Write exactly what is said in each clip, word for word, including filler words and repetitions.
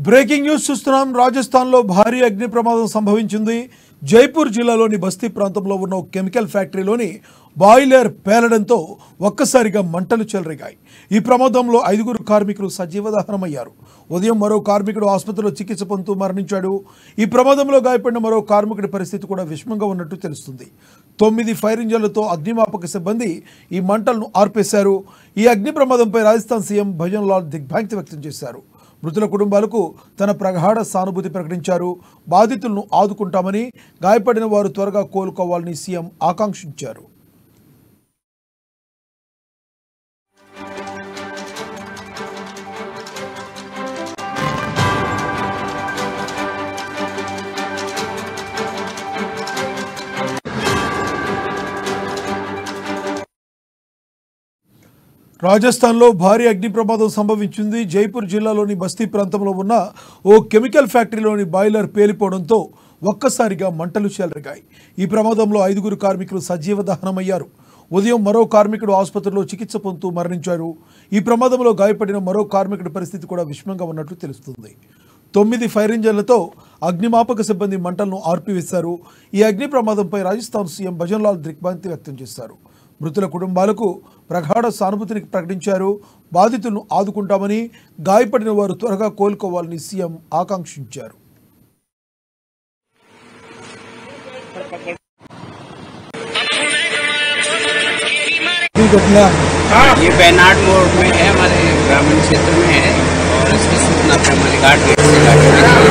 Breaking news చూస్తున్నాం. రాజస్థాన్ లో భారీ అగ్ని ప్రమాదం సంభవించింది. జైపూర్ జిల్లాలోని బస్తీ ప్రాంతంలో ఉన్న ఒక కెమికల్ ఫ్యాక్టరీలోని బాయిలర్ పేలడంతో ఒక్కసారిగా మంటలు చెలరేగాయి. ఈ ప్రమాదంలో ఐదుగురు కార్మికులు సజీవ దహనమయ్యారు. ఉదయం మరో కార్మికుడు ఆసుపత్రిలో చికిత్స పొందుతూ మరణించాడు. ఈ ప్రమాదంలో గాయపడిన మరో కార్మికుడి పరిస్థితి కూడా విషమంగా ఉన్నట్టు తెలుస్తుంది. తొమ్మిది ఫైర్ ఇంజన్లతో అగ్నిమాపక సిబ్బంది ఈ మంటలను ఆర్పేశారు. ఈ అగ్ని ప్రమాదంపై రాజస్థాన్ సీఎం భజన్ లాల్ దిగ్భ్రాంతి వ్యక్తం చేశారు. మృతుల కుటుంబాలకు తన ప్రగాఢ సానుభూతి ప్రకటించారు. బాధితులను ఆదుకుంటామని, గాయపడిన వారు త్వరగా కోలుకోవాలని సీఎం ఆకాంక్షించారు. రాజస్థాన్లో భారీ అగ్ని ప్రమాదం సంభవించింది. జైపూర్ జిల్లాలోని బస్తీ ప్రాంతంలో ఉన్న ఓ కెమికల్ ఫ్యాక్టరీలోని బాయిలర్ పేలిపోవడంతో ఒక్కసారిగా మంటలు చెలరేగాయి. ఈ ప్రమాదంలో ఐదుగురు కార్మికులు సజీవ దహనమయ్యారు. ఉదయం మరో కార్మికుడు ఆసుపత్రిలో చికిత్స పొందుతూ మరణించారు. ఈ ప్రమాదంలో గాయపడిన మరో కార్మికుడి పరిస్థితి కూడా విషమంగా ఉన్నట్లు తెలుస్తుంది. తొమ్మిది ఫైర్ ఇంజన్లతో అగ్నిమాపక సిబ్బంది మంటలను ఆర్పివేశారు. ఈ అగ్ని ప్రమాదంపై రాజస్థాన్ సీఎం భజన్ లాల్ దిగ్భ్రాంతి వ్యక్తం చేశారు. మృతుల కుటుంబాలకు ప్రగాఢ సానుభూతిని ప్రకటించారు. బాధితులను ఆదుకుంటామని, గాయపడిన వారు త్వరగా కోలుకోవాలని సీఎం ఆకాంక్షించారు. ये बैनाड मोड़ में है, हमारे ग्रामीण क्षेत्र में है और इसकी सूचना पे हमारी घाट गेट से गाड़ी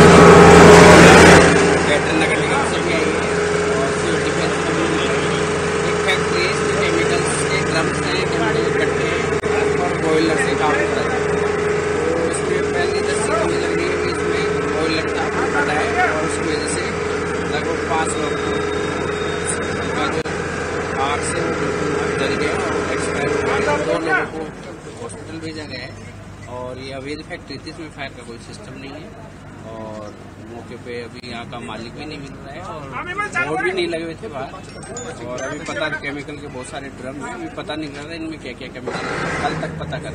बेटर नगर निगम से भी आई है और सिक्योरिटी फैक्ट्री एक फैक्ट्री है, इसमें केमिकल्स के ड्रम्स हैं, केमिकल कट्टे और बॉयलर से काम होता है। तो इसमें पहले दस से हमें लग रही है कि इसमें बॉयलर का फटा है और उसकी वजह से लगभग पाँच लोग का जो आग से जल गया और एक्सपायर हो गया। दो लोगों को हॉस्पिटल भेजा गया है और ये अवैध फैक्ट्री थी, इसमें फायर का कोई सिस्टम नहीं है और मौके पे अभी यहाँ का मालिक भी नहीं मिल रहा है और बोर्ड भी नहीं लगे हुए थे बाहर। और अभी पता केमिकल के बहुत सारे ड्रम हैं, अभी पता नहीं लग रहा है इनमें क्या क्या केमिकल, कल तक पता कर